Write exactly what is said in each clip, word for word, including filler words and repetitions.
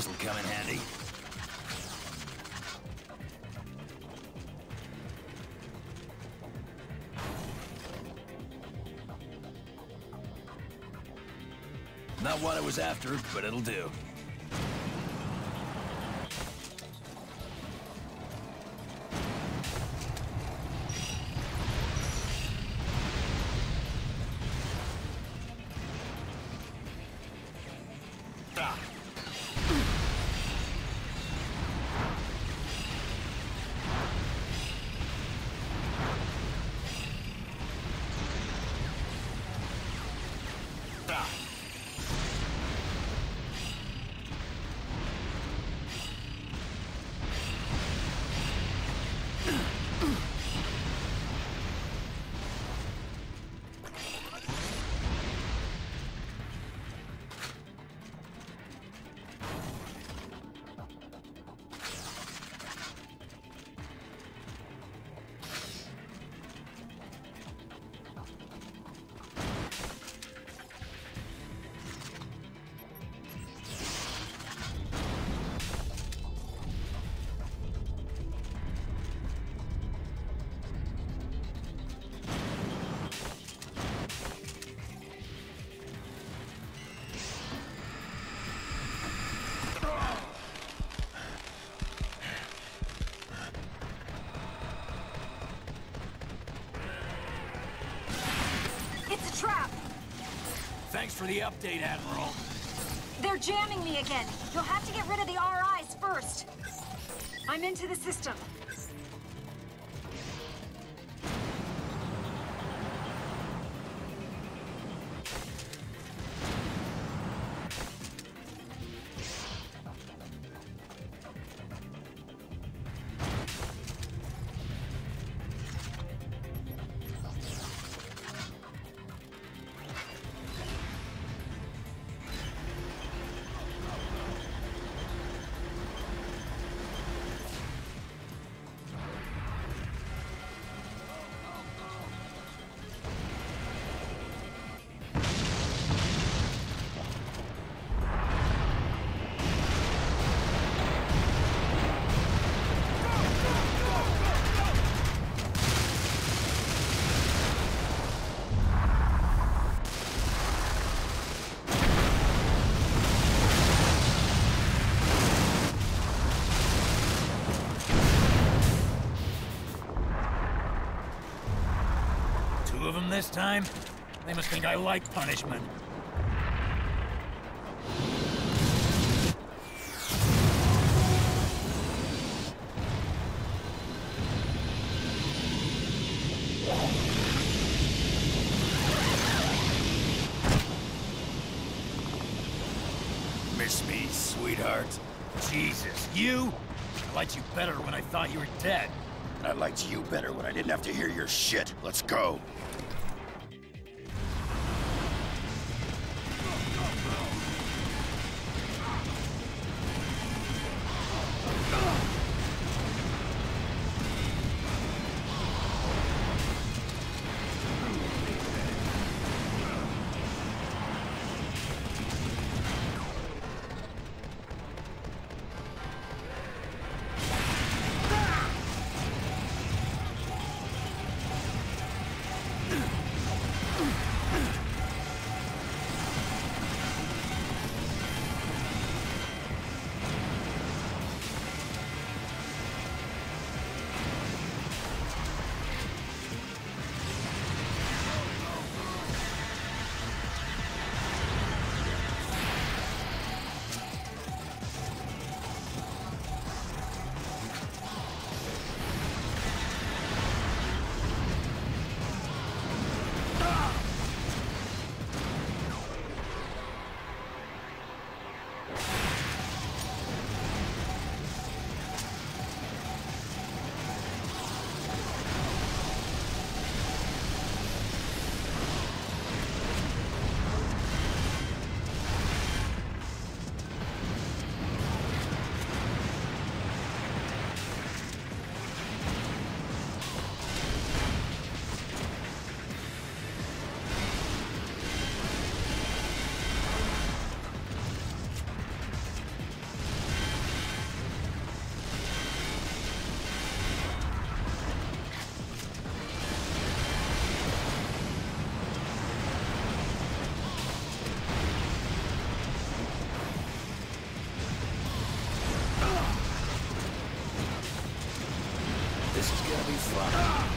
This'll come in handy. Not what I was after, but it'll do. It's a trap! Thanks for the update, Admiral. They're jamming me again. You'll have to get rid of the R Is first. I'm into the system. Two of them this time? They must think I like punishment. Miss me, sweetheart? Jesus, you? I liked you better when I thought you were dead. And I liked you better when I didn't have to hear your shit. Let's go. Ugh. This is gonna be fun. Ah!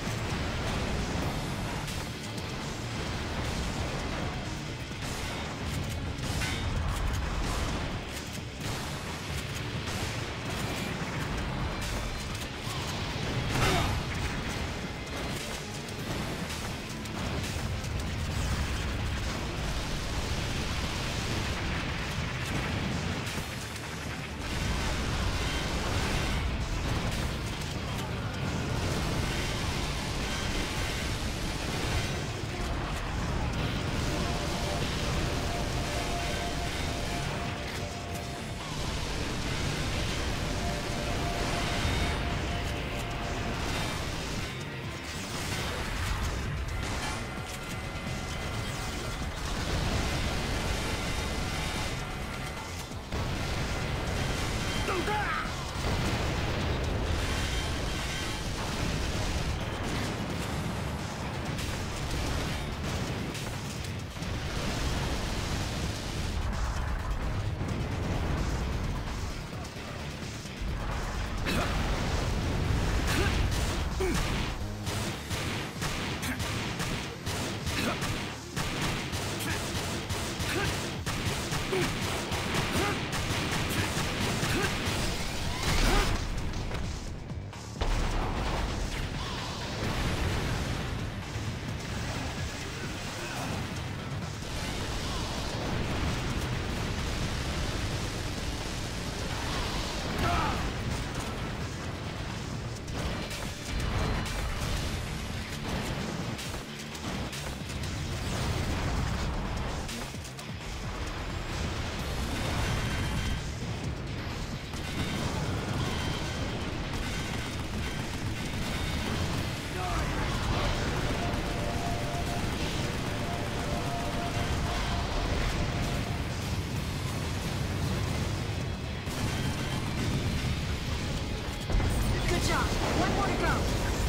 One more to go.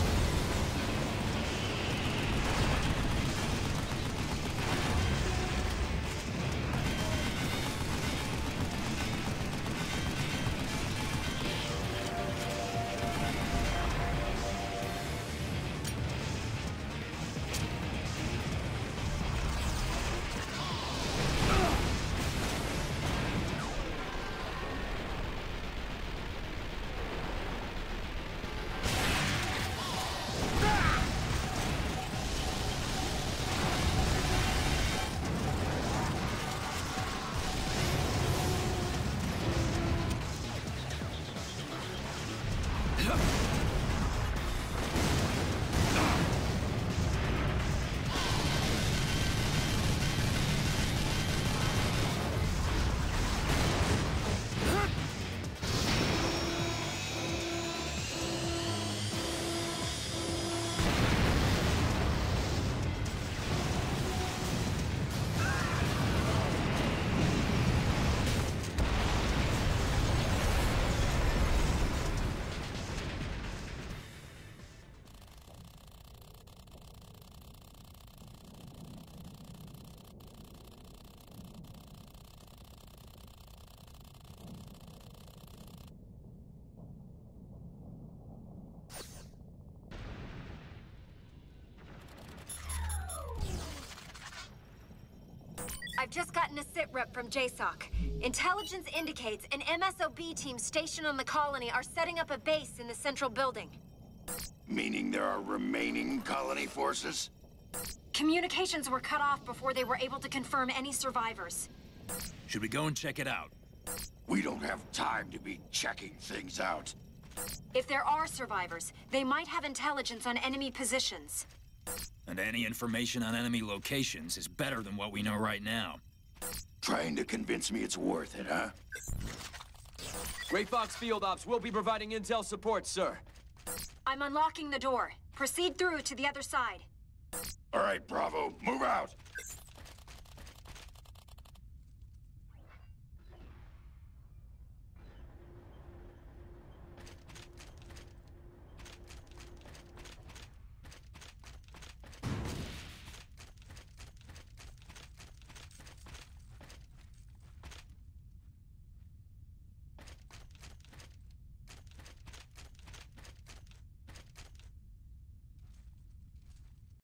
I've just gotten a sit rep from J SOC. Intelligence indicates an M S O B team stationed on the colony are setting up a base in the central building. Meaning there are remaining colony forces? Communications were cut off before they were able to confirm any survivors. Should we go and check it out? We don't have time to be checking things out. If there are survivors, they might have intelligence on enemy positions. And any information on enemy locations is better than what we know right now. Trying to convince me it's worth it, huh? Gray Fox Field Ops will be providing intel support, sir. I'm unlocking the door. Proceed through to the other side. All right, Bravo, move out!